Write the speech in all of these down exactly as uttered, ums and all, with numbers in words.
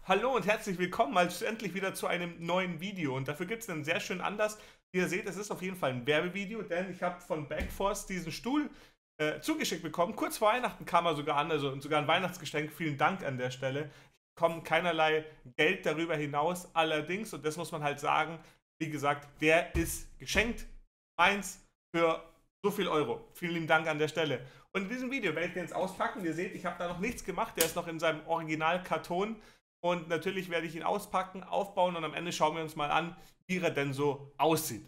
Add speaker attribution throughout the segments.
Speaker 1: Hallo und herzlich willkommen mal endlich wieder zu einem neuen Video. Und dafür gibt es einen sehr schönen Anlass. Wie ihr seht, es ist auf jeden Fall ein Werbevideo, denn ich habe von Backforce diesen Stuhl äh, zugeschickt bekommen. Kurz vor Weihnachten kam er sogar an, also sogar ein Weihnachtsgeschenk. Vielen Dank an der Stelle. Ich bekomme keinerlei Geld darüber hinaus. Allerdings, und das muss man halt sagen, wie gesagt, der ist geschenkt. Meins für so viel Euro. Vielen lieben Dank an der Stelle. Und in diesem Video werde ich den jetzt auspacken. Ihr seht, ich habe da noch nichts gemacht. Der ist noch in seinem Originalkarton. Und natürlich werde ich ihn auspacken, aufbauen und am Ende schauen wir uns mal an, wie er denn so aussieht.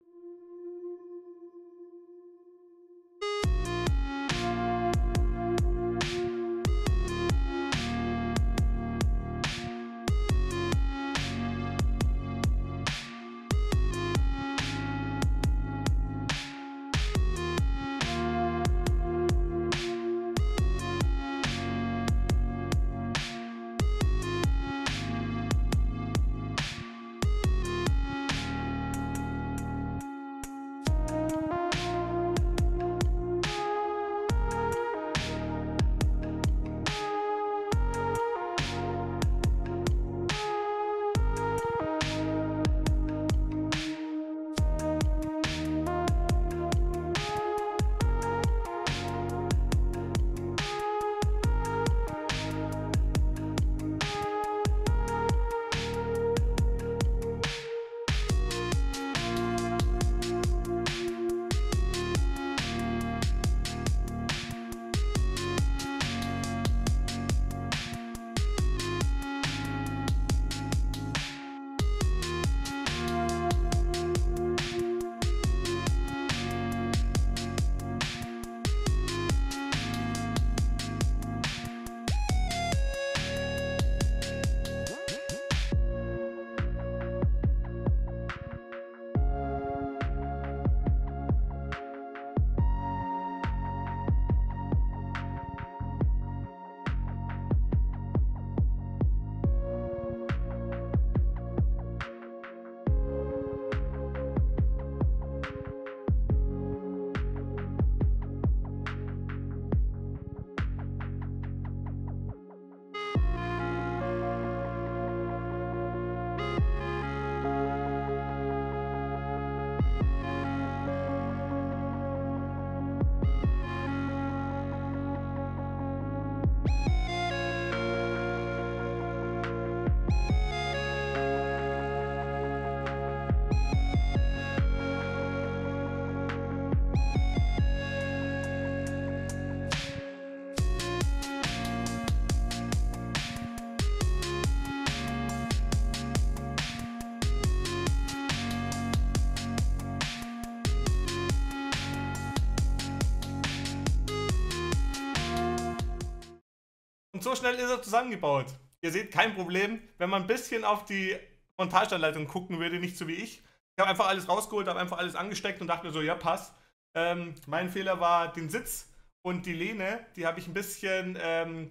Speaker 1: Und so schnell ist er zusammengebaut. Ihr seht, kein Problem, wenn man ein bisschen auf die Montageanleitung gucken würde, nicht so wie ich. Ich habe einfach alles rausgeholt, habe einfach alles angesteckt und dachte mir so, ja, passt. Ähm, mein Fehler war den Sitz und die Lehne, die habe ich ein bisschen, ähm,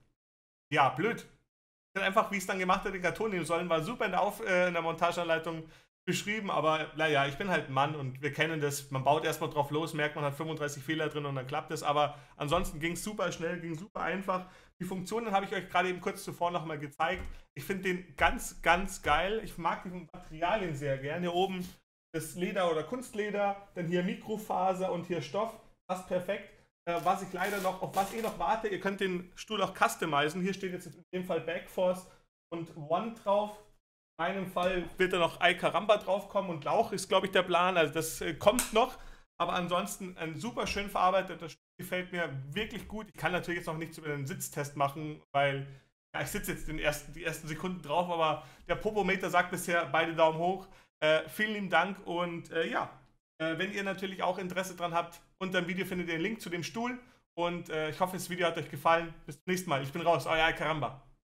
Speaker 1: ja, blöd. Ich hätte einfach, wie ich es dann gemacht habe, den Karton nehmen sollen, war super in der, Auf äh, in der Montageanleitung beschrieben, aber naja, ich bin halt ein Mann und wir kennen das, man baut erstmal drauf los, merkt, man hat fünfunddreißig Fehler drin und dann klappt es, aber ansonsten ging es super schnell, ging super einfach. Die Funktionen habe ich euch gerade eben kurz zuvor nochmal gezeigt. Ich finde den ganz, ganz geil. Ich mag die Materialien sehr gern. Hier oben das Leder oder Kunstleder, dann hier Mikrofaser und hier Stoff, passt perfekt. Äh, was ich leider noch, auf was ich noch warte, ihr könnt den Stuhl auch customizen. Hier steht jetzt in dem Fall Backforce und One drauf. In meinem Fall wird da noch Ay Caramba draufkommen und Lauch ist, glaube ich, der Plan. Also das äh, kommt noch. Aber ansonsten ein super schön verarbeiteter Stuhl, gefällt mir wirklich gut. Ich kann natürlich jetzt noch nichts über den Sitztest machen, weil ja, ich sitze jetzt den ersten, die ersten Sekunden drauf, aber der Popometer sagt bisher beide Daumen hoch. Äh, vielen lieben Dank und äh, ja, äh, wenn ihr natürlich auch Interesse dran habt, unter dem Video findet ihr den Link zu dem Stuhl und äh, ich hoffe, das Video hat euch gefallen. Bis zum nächsten Mal. Ich bin raus, euer Ay Caramba.